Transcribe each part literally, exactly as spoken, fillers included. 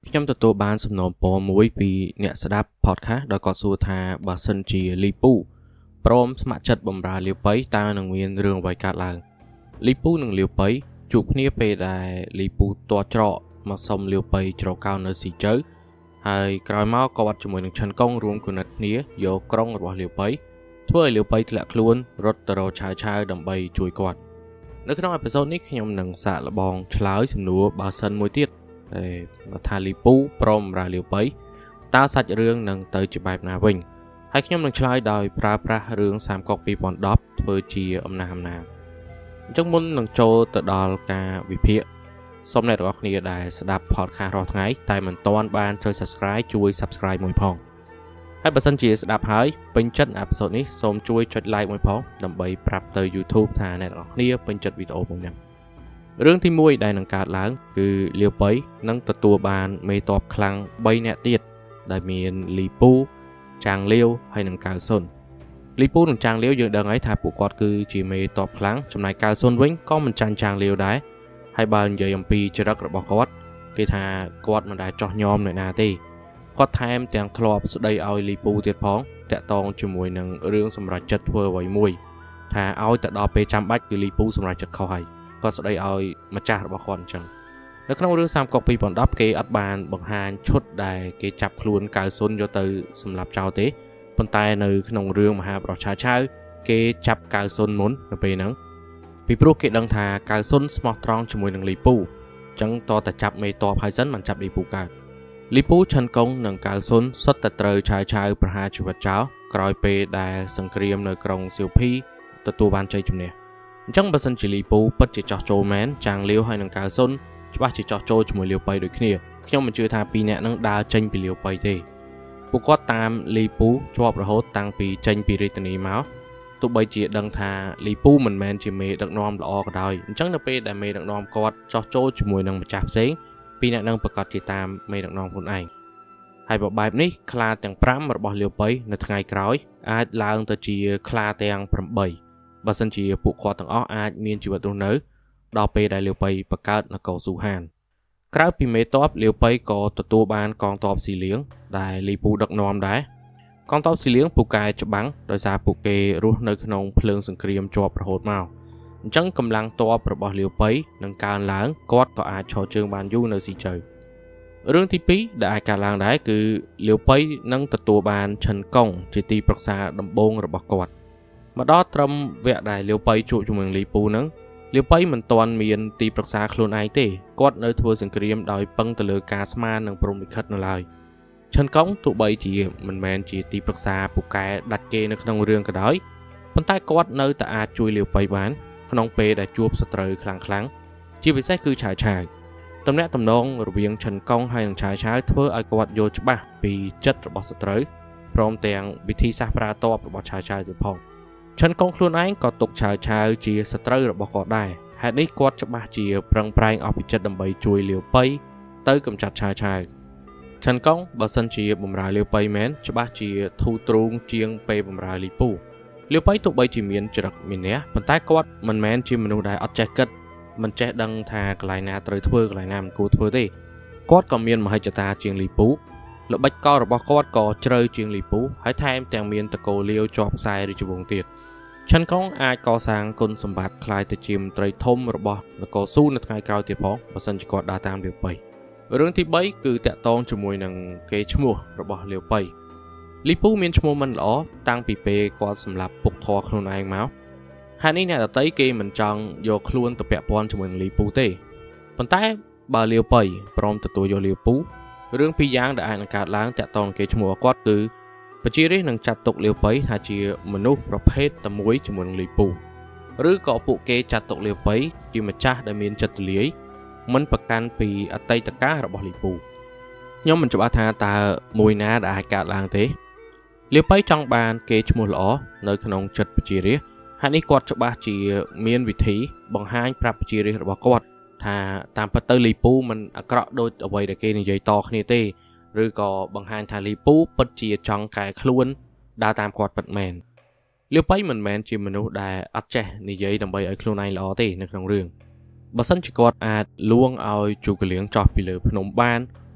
ខ្ញុំទទួលបានសំណូមពរមួយពីអ្នកស្ដាប់ podcast ដោយគាត់សួរថាបើសិនជាលីពូព្រមស្ម័គ្រចិត្តបម្រើលាវប៉ៃតើនឹងមានរឿងអ្វីកើតឡើងលីពូនិងលាវប៉ៃជួបគ្នាពេលដែលលីពូទាត់ច្រកមកសុំលាវប៉ៃច្រកកោននៅស៊ីជើហើយក្រោយមកគាត់ជាមួយនឹងឆិនកុងរួមគំនិតគ្នាយកក្រុងរបស់លាវប៉ៃធ្វើឲ្យលាវប៉ៃធ្លាក់ខ្លួនរត់ទៅរកឆាវឆាវដើម្បីជួយគាត់នៅក្នុងអេពីសូតនេះខ្ញុំនឹងសាកល្បងឆ្លើយសំណួរបើសិនមួយទៀតតែថាលីពូព្រមបម្រើលាវប៉ៃតើសាច់រឿងនឹងទៅជាបែបណាវិញហើយខ្ញុំនឹងឆ្លើយដោយប្រើប្រាស់រឿងសាមកុកពីរពាន់ដប់ធ្វើជាអំណះអំណាងអញ្ចឹងមុននឹងចូលទៅដល់ការវិភាគសូមអ្នកទាំងអស់គ្នាដែលស្ដាប់ podcast រាល់ថ្ងៃតែមិនទាន់បានចុច subscribe ជួយ subscribe មួយផងហើយបើសិនជាស្ដាប់ហើយពេញចិត្តអេពីសូតនេះសូមជួយចុច like មួយផងដើម្បីប្រាប់ទៅ YouTube ថាអ្នកទាំងអស់គ្នាពេញចិត្តវីដេអូមួយនេះរឿងទីមួយដែលនឹងកើតឡើងគឺលាវប៉ៃនឹងទទួលបានមេតបខ្លាំងបីនាក់ទៀតដែលមានលីពូចាងលាវហើយនិងកៅសុនលីពូនិងចាងលាវយើងដឹងហើយថាពួកគាត់គឺជាមេតបខ្លាំងចំណែកកៅសុនវិញក៏មិនចាញ់ចាងលាវដែរហើយបើនិយាយអំពីចរិតរបស់គាត់គេថាគាត់មិនដែលចោះញោមអ្នកណាទេគាត់ថែមទាំងធ្លាប់ស្ដីឲ្យលីពូទៀតផងតាក់ទងជាមួយនឹងរឿងសម្រាប់ចិត្តធ្វើអ្វីមួយថាឲ្យទៅដល់ពេលចាំបាច់គឺលីពូសម្រាប់ចិត្តខុសហើយគាត់ស្ដីឲ្យម្ចាស់របស់គាត់អញ្ចឹងនៅក្នុងរឿងសាមកុកពីរពាន់ដប់គេអត់បានបង្ហាញឈុតដែលគេចាប់ខ្លួនកៅសុនយកទៅសម្លាប់ចោលទេប៉ុន្តែនៅក្នុងរឿងមហាបរិឆាឆាវគេចាប់កៅសុនមុននៅពេលហ្នឹងពីព្រោះគេដឹងថាកៅសុនស្មោះត្រង់ជាមួយនឹងលីពូអញ្ចឹងតតែចាប់មេតបហើយសិនមិនចាប់លីពូកើតលីពូឆិនកុងនិងកៅសុនសុទ្ធតែត្រូវឆាវឆាវប្រហារជីវិតចោលក្រោយពេលដែលសង្គ្រាមនៅក្រុងសៀវភីទទួលបានជ័យជំនះអញ្ចឹងបើសិនជាលីពូពិតជាចោះចូលមែនចាងលាវហើយនិងកៅសុនច្បាស់ជាចោះចូលជាមួយលាវប៉ៃដូចគ្នាខ្ញុំមិនជឿថាពីរនាក់នឹងដើរចេញពីលាវប៉ៃទេពួកគាត់តាមលីពូជាប់រហូតតាំងពីចេញពីរាជធានីមកទោះបីជាដឹងថាលីពូមិនមែនជាមេដឹកនាំល្អក៏ដោយអញ្ចឹងនៅពេលដែលមេដឹកនាំគាត់ចោះចូលជាមួយនឹងម្ចាស់ផ្សេងពីរនាក់នឹងប្រកាសជាតាមមេដឹកនាំខ្លួនឯងហើយបើបែបនេះខ្លាទាំងប្រាំរបស់លាវប៉ៃនៅថ្ងៃក្រោយអាចឡើងទៅជាខ្លាទាំងប្រាំបីបើសិនជាពួកគាត់ទាំងអស់អាចមានជីវិតរស់នៅដល់ពេលដែលលាវប៉ៃបង្កើតនគរស៊ូហានក្រៅពីមេតបលាវប៉ៃក៏ទទួលបានកងទ័ពស៊ីលៀងដែលលីពូដឹកនាំដែរកងទ័ពស៊ីលៀងពូកែច្បាំងដោយសារពួកគេរស់នៅក្នុងភ្លើងសង្គ្រាមជាប់រហូតមកអញ្ចឹងកម្លាំងទ័ពរបស់លាវប៉ៃនឹងកើនឡើងគាត់ក៏អាចឈរជើងបានយូរនៅស៊ីជើរឿងទីពីរដែលអាចកើតឡើងដែរគឺលាវប៉ៃនឹងទទួលបានឆិនកុងជាទីប្រឹក្សាដំបូងរបស់គាត់មកដល់ត្រឹមវគ្គដែលលាវប៉ៃជួបជាមួយនឹងលីពូនឹងលាវប៉ៃមិនទាន់មានទីប្រឹក្សាខ្លួនឯងទេគាត់នៅធ្វើសង្គ្រាមដោយពឹងទៅលើការស្មាននឹងព្រំលិខិតនៅឡើយឆិនកុងទោះបីជាមិនមែនជាទីប្រឹក្សាពូកែដាច់គេនៅក្នុងរឿងក៏ដោយប៉ុន្តែគាត់នៅតែអាចជួយលាវប៉ៃបានក្នុងពេលដែលជួបសត្រូវខ្លាំងខ្លាំងជាពិសេសគឺឆាវឆាវតំណែងតំណងរវាងឆិនកុងហើយនិងឆាវឆាវធ្វើឲ្យគាត់យល់ច្បាស់ពីចិត្តរបស់សត្រូវព្រមទាំងវិធីសាស្ត្រប្រើតបរបស់ឆាវឆាវទៀតផងឆិនកុងខ្លួនឯងក៏ទុកឆាវឆាវជាសត្រូវរបស់គាត់ដែរហេតុនេះគាត់ច្បាស់ជាប្រឹងប្រែងអស់ពីចិត្តដើម្បីជួយលាវប៉ៃទៅកម្ចាត់ឆាវឆាវឆិនកុងបើសិនជាបម្រើលាវប៉ៃមែនច្បាស់ជាធូរទ្រូងជាងពេលបម្រើលីពូលាវប៉ៃទោះបីជាមានចរិតមានះប៉ុន្តែគាត់មិនមែនជាមនុស្សដែលអត់ចេះគិតមិនចេះដឹងថាកន្លែងណាត្រូវធ្វើកន្លែងណាមិនគួរធ្វើទេគាត់ក៏មានមហិច្ឆតាជាងលីពូល្បិចកលរបស់គាត់ក៏ជ្រៅជាងលីពូហើយថែមទាំងមានតកូលាវជាប់ខ្សែរាជវង្សទៀតឆិនកុងអាចកសាងគុណសម្បត្តិคล้ายទៅជាមន្ត្រីធំរបស់នគរស៊ូនៅថ្ងៃក្រោយទៀតផងបើសិនជាគាត់ដើរតាមលាវប៉ៃរឿងទីបីគឺតាក់ទងជាមួយនឹងគេឈ្មោះរបស់លាវប៉ៃលីពូមានឈ្មោះមិនល្អតាំងពីពេលគាត់សម្លាប់ពុកធរខ្លួនឯងមកហើយនេះអ្នកដតីគេមិនចង់យកខ្លួនទៅពាក់ព័ន្ធជាមួយនឹងលីពូទេប៉ុន្តែបើលាវប៉ៃព្រមទទួលយកលាវពូរឿងពីរយ៉ាងដែលអាចនឹងកើតឡើងតាក់ទងគេឈ្មោះគាត់គឺប្រជារាស្ត្រនឹងចាត់ទុកលាវប៉ៃថាជាមនុស្សប្រភេទតែមួយជាមួយនឹងលីពូឬក៏ពួកគេចាត់ទុកលាវប៉ៃជាម្ចាស់ដែលមានចិត្តទូលាយមិនប្រកាន់ពីអតីតកាលរបស់លីពូខ្ញុំមិនច្បាស់ថាតើមួយណាដែលអាចកើតឡើងទេលាវប៉ៃចង់បានគេឈ្មោះល្អនៅក្នុងចិត្តប្រជារាស្ត្រហើយនេះគាត់ច្បាស់ជាមានវិធីបង្ហាញប្រាប់ប្រជារាស្ត្ររបស់គាត់ថាតាមពិតទៅលីពូមិនអាក្រក់ដូចអ្វីដែលគេនិយាយតគ្នាទេឬក៏បង្ហាញថាលីពូពិតជាចង់កែខ្លួនដើរតាមគាត់ពិតមែនលាវប៉ៃមិនមែនជាមនុស្សដែលអត់ចេះនិយាយដើម្បីឲ្យខ្លួនឯងល្អទេនៅក្នុងរឿងបើសិនជាគាត់អាចលួងឲ្យជូកលៀងចោះពីលើភ្នំបាន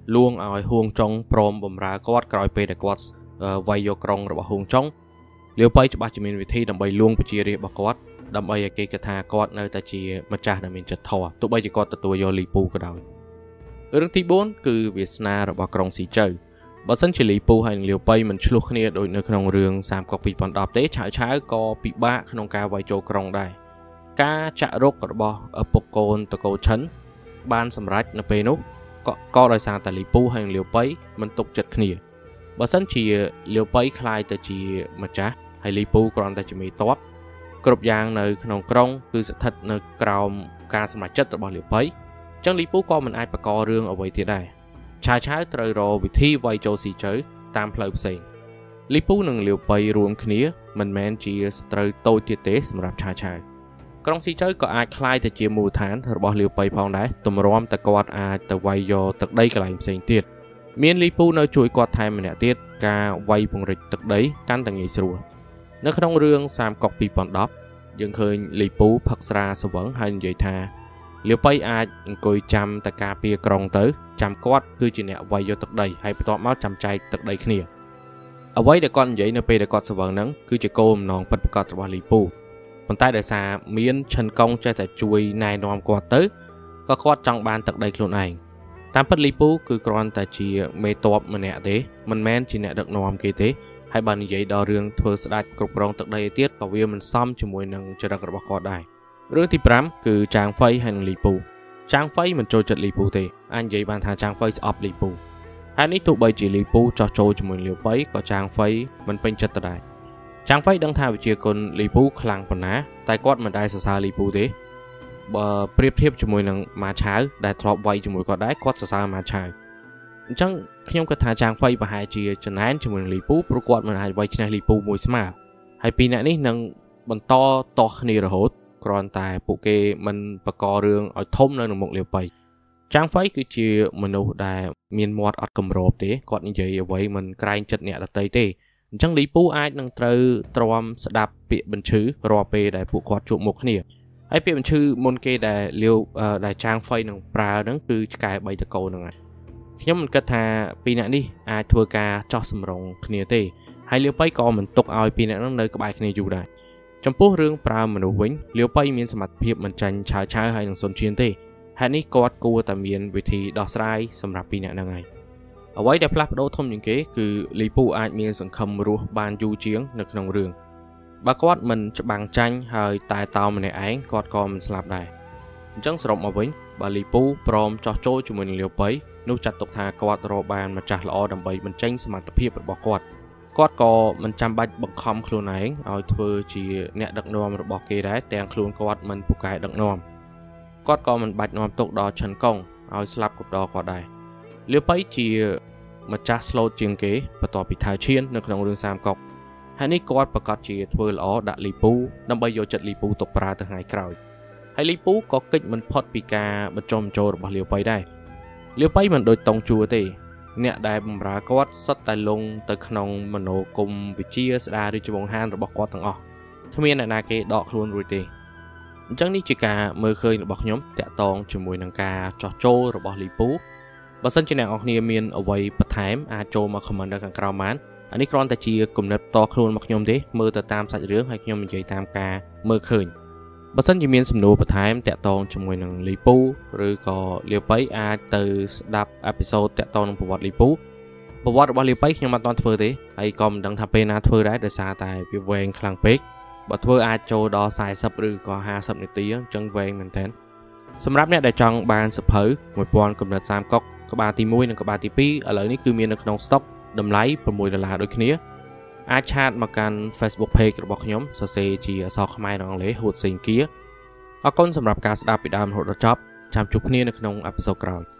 លួងឲ្យហួងចុងព្រមបំរើគាត់ក្រោយពេលដែលគាត់វាយយកក្រុងរបស់ហួងចុងលាវប៉ៃច្បាស់ជាមានវិធីដើម្បីលួងប្រជារាស្ត្ររបស់គាត់ដើម្បីឲ្យគេគិតថាគាត់នៅតែជាម្ចាស់ដែលមានចិត្តធម៌ទោះបីជាគាត់ទទួលយកលីពូក៏ដោយរឿងទីbốnគឺវាសនារបស់ក្រុងស៊ីជើបើសិនជាលីពូហើយនិងលាវប៉ៃមិនឆ្លោះគ្នាដូចនៅក្នុងរឿងសាមកុកពីរពាន់ដប់ទេឆាវឆាវក៏ពិបាកក្នុងការវាយចូលក្រុងដែរការចាក់រុករបស់ឪពុកកូនតកូឈិនបានសម្រេចនៅពេលនោះក៏ក៏ដោយសារតែលីពូហើយនិងលាវប៉ៃមិនទុកចិត្តគ្នាបើសិនជាលាវប៉ៃខ្លាយទៅជាម្ចាស់ហើយលីពូគ្រាន់តែជាមេទ័ពគ្រប់យ៉ាងនៅក្នុងក្រុងគឺស្ថិតនៅក្រោមការសម្រេចចិត្តរបស់លាវប៉ៃអញ្ចឹងលីពូក៏មិនអាចបង្ករឿងអ្វីទៀតដែរឆាវឆាវត្រូវរកវិធីវាយចូលស៊ីជើតាមផ្លូវផ្សេងលីពូនិងលាវប៉ៃរួមគ្នាមិនមែនជាសត្រូវតូចទៀតទេសម្រាប់ឆាវឆាវក្រុងស៊ីជើក៏អាចคล้ายទៅជាមូលដ្ឋានរបស់លាវប៉ៃផងដែរទម្រាំតែគាត់អាចទៅវាយយកទឹកដីកន្លែងផ្សេងទៀតមានលីពូនៅជួយគាត់ថែមម្នាក់ទៀតការវាយពង្រីកទឹកដីកាន់តែងាយស្រួលនៅក្នុងរឿងសាមកុកពីរពាន់ដប់យើងឃើញលីពូផឹកស្រាស្វឹងហើយនិយាយថាលាវប៉ៃអាចអង្គុយចាំតែការពារក្រុងទៅចាំគាត់គឺជាអ្នកវាយយកទឹកដីហើយបន្ទាប់មកចាំចែកទឹកដីគ្នាអ្វីដែលគាត់និយាយនៅពេលដែលគាត់ស្វឹងហ្នឹងគឺជាគោលបំណងពិតប្រាកដរបស់លីពូប៉ុន្តែដោយសារមានឈិនកុងចេះតែជួយណែនាំគាត់ទៅក៏គាត់ចង់បានទឹកដីខ្លួនឯងតាមពិតលីពូគឺគ្រាន់តែជាមេទ័ពម្នាក់ទេមិនមែនជាអ្នកដឹកនាំគេទេហើយបើនិយាយដល់រឿងធ្វើស្ដេចគ្រប់គ្រងទឹកដីទៀតក៏វាមិនសមជាមួយនឹងចរិតរបស់គាត់ដែររឿងទីប្រាំគឺចាងហ្វៃហើយនិងលីពូចាងហ្វៃមិនចូលចិត្តលីពូទេអាចនិយាយបានថាចាងហ្វៃស្អប់លីពូហើយនេះទោះបីជាលីពូចោះចូលជាមួយលាវប៉ៃក៏ចាងហ្វៃមិនពេញចិត្តទៅដែរចាងហ្វៃដឹងថាវិជាគុណលីពូខ្លាំងប៉ុណ្ណាតែគាត់មិនដែលសរសើរលីពូទេបើប្រៀបធៀបជាមួយនឹងម៉ាឆាវដែលធ្លាប់វាយជាមួយគាត់ដែរគាត់សរសើរម៉ាឆាវអញ្ចឹងខ្ញុំគិតថាចាងហ្វៃប្រហែលជាចំណែនជាមួយនឹងលីពូព្រោះគាត់មិនអាចវាយឈ្នះលីពូមួយស្មើហើយពីរអ្នកនេះនឹងបន្តតោះគ្នារហូតគ្រាន់តែពួកគេមិនបកករឿងឲ្យធំនៅក្នុងមុខលាវប៉ៃចាងហ្វៃគឺជាមនុស្សដែលមានមាត់អត់គម្របទេគាត់និយាយអ្វីមិនក្រែងចិត្តអ្នកដទៃទេអញ្ចឹងលីពូអាចនឹងត្រូវទ្រាំស្ដាប់ពាក្យបញ្ឈឺរាល់ពេលដែលពួកគាត់ជួបមុខគ្នាហើយពាក្យបញ្ឈឺមុនគេដែលលាវដែលចាងហ្វៃនឹងប្រើហ្នឹងគឺឆ្កែបីតកោហ្នឹងហើយខ្ញុំមិនគិតថាពីរអ្នកនេះអាចធ្វើការចោះសម្រុងគ្នាទេហើយលាវប៉ៃក៏មិនទុកឲ្យពីរអ្នកហ្នឹងនៅក្បែរគ្នាយូរដែរចំពោះរឿងប្រើមនុស្សវិញលាវប៉ៃមានសមត្ថភាពមិនចាញ់ឆាវឆាវហើយនឹងសុនឈៀនទេហេតុនេះគាត់គួរតែមានវិធីដោះស្រាយសម្រាប់ពីរអ្នកហ្នឹងហើយអ្វីដែលផ្លាស់ប្ដូរធំជាងគេគឺលីពូអាចមានសង្ឃឹមរស់បានយូរជាងនៅក្នុងរឿងបើគាត់មិនច្បាំងចាញ់ហើយតែតោម្នាក់ឯងគាត់ក៏មិនស្លាប់ដែរអញ្ចឹងសរុបមកវិញបើលីពូព្រមចោះចូលជាមួយនឹងលាវប៉ៃនោះចាត់ទុកថាគាត់រកបានម្ចាស់ល្អដើម្បីបញ្ចេញសមត្ថភាពរបស់គាត់គាត់ក៏មិនចាំបាច់បង្ខំខ្លួនឯងឲ្យធ្វើជាអ្នកដឹកនាំរបស់គេដែរទាំងខ្លួនគាត់មិនពូកែដឹកនាំគាត់ក៏មិនបាច់នាំទុកដល់ឈិនកុងឲ្យស្លាប់គ្រប់ដងគាត់ដែរលាវប៉ៃជាម្ចាស់ស្លូតជាងគេបន្ទាប់ពីថៅឈៀននៅក្នុងរឿងសាមកុកហើយនេះគាត់ប្រកាសជាធ្វើល្អដាក់លីពូដើម្បីយកចិត្តលីពូទុកប្រើទៅថ្ងៃក្រោយហើយលីពូក៏គេចមិនផុតពីការបញ្ចុះបញ្ចូលរបស់លាវប៉ៃដែរលាវប៉ៃមិនដូចតុងជួទេអ្នកដែលបម្រើគាត់សុទ្ធតែលងទៅក្នុងមនោគមវិជ្ជាស្ដាររាជវង្សហានរបស់គាត់ទាំងអស់គ្មានអ្នកណាគេដកខ្លួនរួចទេអញ្ចឹងនេះជាការមើលឃើញរបស់ខ្ញុំតាក់ទងជាមួយនឹងការចោះចូលរបស់លីពូបើសិនជាអ្នកនរគ្នាមានអ្វីបន្ថែមអាចចូលមក comment នៅខាងក្រោមបានអានេះគ្រាន់តែជាគំនិតតខ្លួនរបស់ខ្ញុំទេមើលទៅតាមសាច់រឿងហើយខ្ញុំនិយាយតាមការមើលឃើញបើសិនជាមានសំណួរបន្ថែមតាក់ទងជាមួយនឹងលីពូឬក៏លាវប៉ៃអាចទៅស្ដាប់អេពីសូតតាក់ទងនឹងប្រវត្តិលីពូប្រវត្តិរបស់លាវប៉ៃខ្ញុំអត់ទាន់ធ្វើទេហើយក៏មិនដឹងថាពេលណាធ្វើដែរដោយសារតែវាវែងខ្លាំងពេកបើធ្វើអាចចូលដល់สี่สิบឬក៏ห้าสิบនាទីអញ្ចឹងវែងមែនតើសម្រាប់អ្នកដែលចង់បានសភៅone thousandកំណត់សាមកុកក្បាលទីoneនិងក្បាលទីtwoឥឡូវនេះគឺមាននៅក្នុង stock តម្លៃsixដុល្លារដូចគ្នាអាចឆាតមកកាន់ Facebook page របស់ខ្ញុំសរសេរជាអក្សរខ្មែរនិងអង់គ្លេសហួតសេងគៀអរគុណសម្រាប់ការស្ដាប់ពីដើមរហូតដល់ចប់ចាំជួបគ្នានៅក្នុងអេពីសូតក្រោយ